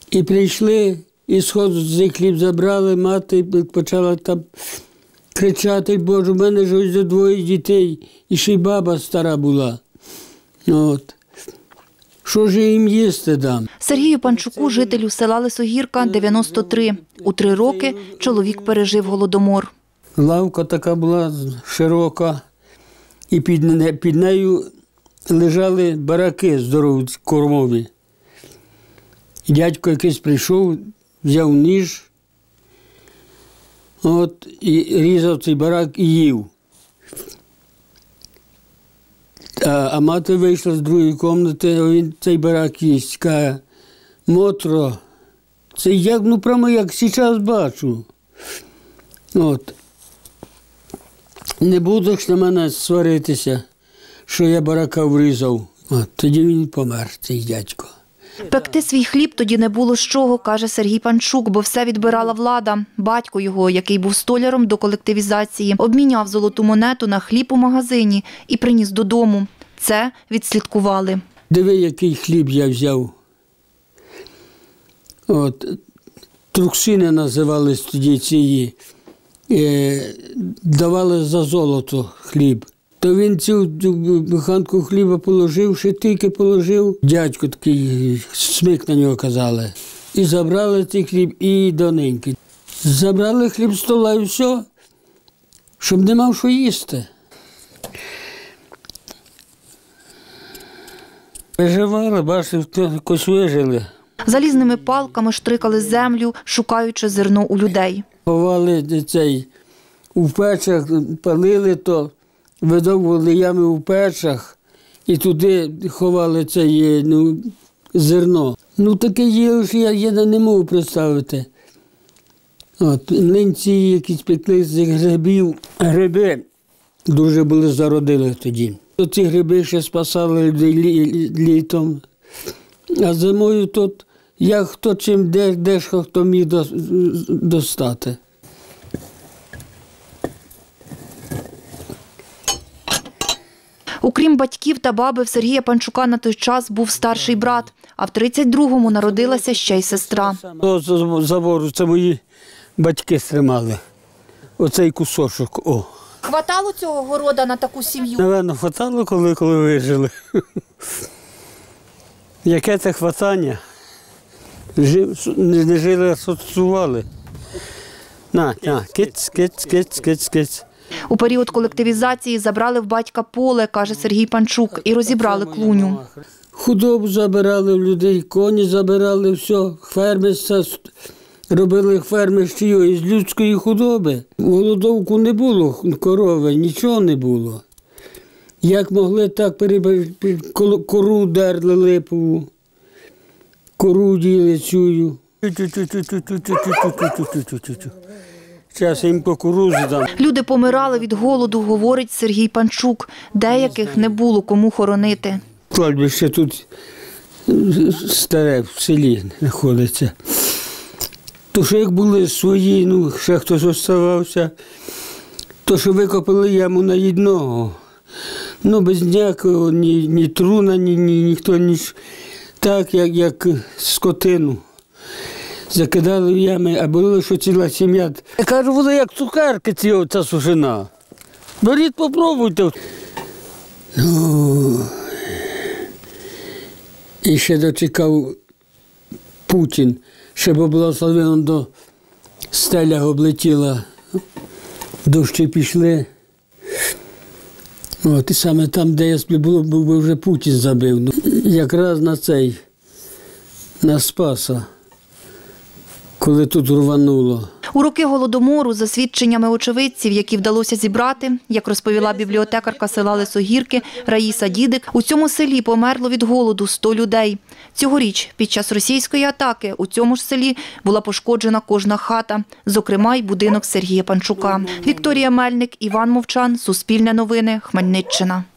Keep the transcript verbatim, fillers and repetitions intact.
І прийшли, і сходу цей хліб забрали, мати почала там кричати: Боже, в мене ж ось двоє дітей, і ще й баба стара була. От. Що ж я їм їсти дам? Сергію Панчуку, жителю села Лисогірка, дев'яносто три. У три роки чоловік пережив голодомор. Лавка така була широка, і під, не, під нею лежали бараки здорові, кормові. І дядько якийсь прийшов, взяв ніж, от, і різав цей барак і їв. А, а мати вийшла з другої кімнати, а він цей барак їсть. Каже: Мотро, це як, ну прямо як зараз бачу. От. Не будеш на мене сваритися, що я барака врізав. От, тоді він помер, цей дядько. Пекти свій хліб тоді не було з чого, каже Сергій Панчук, бо все відбирала влада. Батько його, який був столяром до колективізації, обміняв золоту монету на хліб у магазині і приніс додому. Це відслідкували. Диви, який хліб я взяв. От, труксини називались тоді цієї. Е, давали за золото хліб. То він цю буханку хліба положив, ще тільки положив. Дядько такий, смик на нього казали. І забрали цей хліб, і доненьки. Забрали хліб з стола і все, щоб не мав що їсти. Виживали, бачив, якось вижили. Залізними палками штрикали землю, шукаючи зерно у людей. Ховали цей у печах, палили то, видовували ями у печах і туди ховали це ну, зерно. Ну таке їли, що я, я не можу представити. От, млинці якісь пекли з грибів. Гриби дуже були зародили тоді. Ці гриби ще спасали людей лі, літом. А зимою тут як хто чим, де, де ж хто міг достати. Окрім батьків та баби, в Сергія Панчука на той час був старший брат, а в тридцять другому народилася ще й сестра. До забору це мої батьки стримали. Оцей кусочок. О. Хватало цього города на таку сім'ю? Напевно, хватало, коли, коли вижили. Яке це хватання? Жив, не жили, а соцували. На, на, киць, киць, киць, киць, киць. У період колективізації забрали в батька поле, каже Сергій Панчук, і розібрали клуню. Худобу забирали в людей, коні забирали, все, ферми, робили ферми з чиї, з людської худоби. Голодовку не було, корови, нічого не було. Як могли, так кору дерли липову, кору діли цю. Зараз їм кукурудзу дам. Люди помирали від голоду, говорить Сергій Панчук. Деяких не було кому хоронити. Кладбище тут старе, в селі знаходиться. То, що як були свої, ну, ще хтось оставався, то, що викопали яму на одного. Ну, без ніякого, ні, ні труна, ні, ні, ніхто, ні, так, як, як скотину. Закидали в ями, а було, що ціла сім'я. Я кажу, воно як цукерки ці, ця сушина. Беріть, попробуйте. Ну, і ще дочекав Путін, щоб благословено до стеля облетіла. Дощі пішли. От, і саме там, де я сплю, було, бо вже Путін забив. Ну, якраз на цей, на Спаса, коли тут рвануло. У роки Голодомору, за свідченнями очевидців, які вдалося зібрати, як розповіла бібліотекарка села Лисогірки Раїса Дідик, у цьому селі померло від голоду сто людей. Цьогоріч, під час російської атаки, у цьому ж селі була пошкоджена кожна хата, зокрема й будинок Сергія Панчука. Вікторія Мельник, Іван Мовчан, Суспільне новини, Хмельниччина.